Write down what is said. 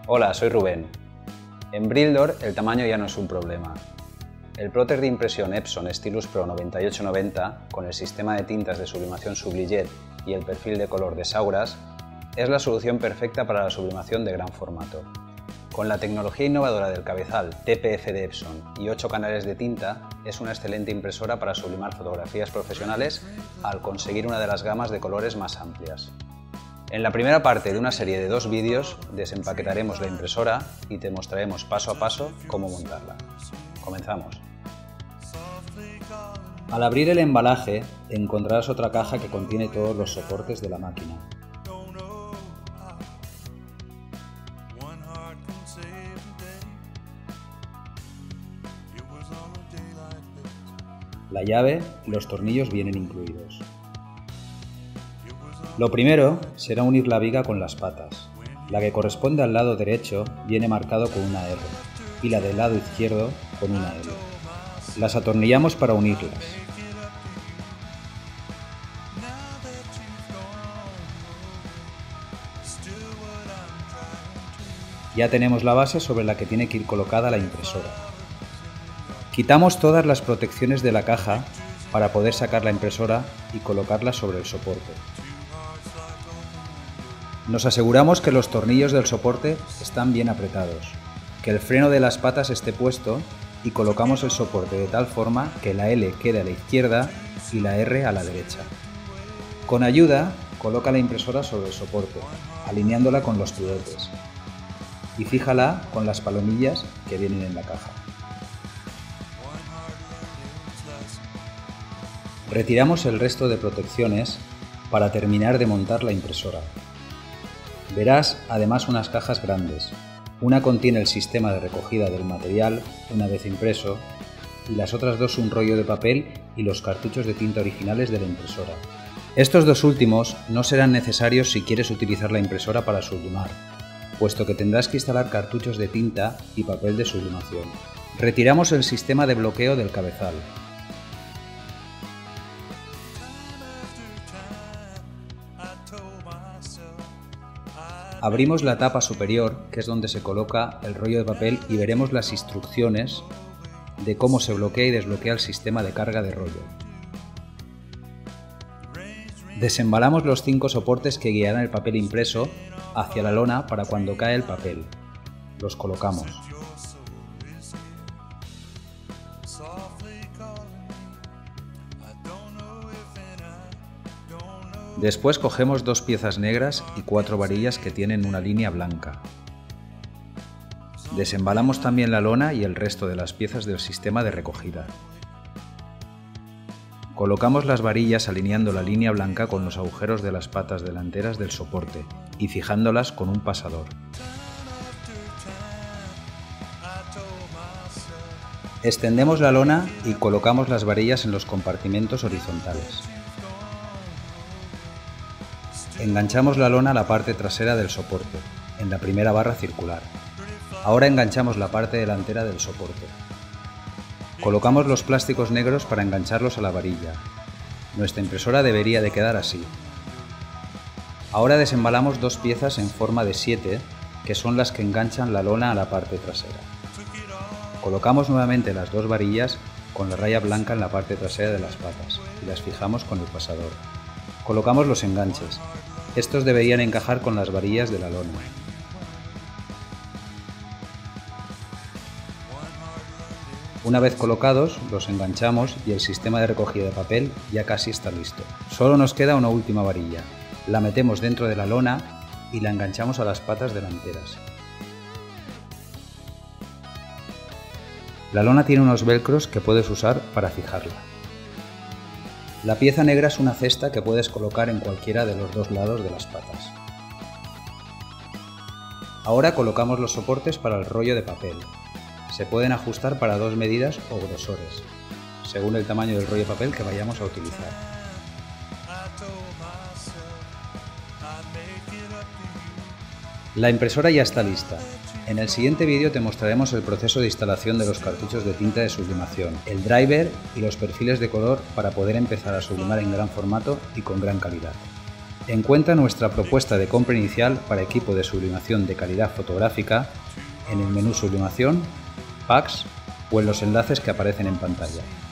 Hola, soy Rubén. En Brildor el tamaño ya no es un problema. El plotter de impresión Epson Stylus Pro 9890 con el sistema de tintas de sublimación Sublijet y el perfil de color de Sauras es la solución perfecta para la sublimación de gran formato. Con la tecnología innovadora del cabezal TPF de Epson y 8 canales de tinta, es una excelente impresora para sublimar fotografías profesionales al conseguir una de las gamas de colores más amplias. En la primera parte de una serie de 2 vídeos desempaquetaremos la impresora y te mostraremos paso a paso cómo montarla. Comenzamos. Al abrir el embalaje encontrarás otra caja que contiene todos los soportes de la máquina. La llave y los tornillos vienen incluidos. Lo primero será unir la viga con las patas. La que corresponde al lado derecho viene marcado con una R y la del lado izquierdo con una L. Las atornillamos para unirlas. Ya tenemos la base sobre la que tiene que ir colocada la impresora. Quitamos todas las protecciones de la caja para poder sacar la impresora y colocarla sobre el soporte. Nos aseguramos que los tornillos del soporte están bien apretados, que el freno de las patas esté puesto y colocamos el soporte de tal forma que la L quede a la izquierda y la R a la derecha. Con ayuda, coloca la impresora sobre el soporte, alineándola con los pivotes, y fíjala con las palomillas que vienen en la caja. Retiramos el resto de protecciones para terminar de montar la impresora. Verás además unas cajas grandes. Una contiene el sistema de recogida del material una vez impreso y las otras dos un rollo de papel y los cartuchos de tinta originales de la impresora. Estos dos últimos no serán necesarios si quieres utilizar la impresora para sublimar, puesto que tendrás que instalar cartuchos de tinta y papel de sublimación. Retiramos el sistema de bloqueo del cabezal. Abrimos la tapa superior, que es donde se coloca el rollo de papel, y veremos las instrucciones de cómo se bloquea y desbloquea el sistema de carga de rollo. Desembalamos los 5 soportes que guiarán el papel impreso hacia la lona para cuando cae el papel. Los colocamos. Después cogemos 2 piezas negras y 4 varillas que tienen una línea blanca. Desembalamos también la lona y el resto de las piezas del sistema de recogida. Colocamos las varillas alineando la línea blanca con los agujeros de las patas delanteras del soporte y fijándolas con un pasador. Extendemos la lona y colocamos las varillas en los compartimentos horizontales. Enganchamos la lona a la parte trasera del soporte, en la primera barra circular. Ahora enganchamos la parte delantera del soporte. Colocamos los plásticos negros para engancharlos a la varilla. Nuestra impresora debería de quedar así. Ahora desembalamos 2 piezas en forma de 7, que son las que enganchan la lona a la parte trasera. Colocamos nuevamente las 2 varillas con la raya blanca en la parte trasera de las patas y las fijamos con el pasador. Colocamos los enganches. Estos deberían encajar con las varillas de la lona. Una vez colocados, los enganchamos y el sistema de recogida de papel ya casi está listo. Solo nos queda una última varilla. La metemos dentro de la lona y la enganchamos a las patas delanteras. La lona tiene unos velcros que puedes usar para fijarla. La pieza negra es una cesta que puedes colocar en cualquiera de los 2 lados de las patas. Ahora colocamos los soportes para el rollo de papel. Se pueden ajustar para 2 medidas o grosores, según el tamaño del rollo de papel que vayamos a utilizar. La impresora ya está lista. En el siguiente vídeo te mostraremos el proceso de instalación de los cartuchos de tinta de sublimación, el driver y los perfiles de color para poder empezar a sublimar en gran formato y con gran calidad. Encuentra nuestra propuesta de compra inicial para equipo de sublimación de calidad fotográfica en el menú Sublimación, Packs o en los enlaces que aparecen en pantalla.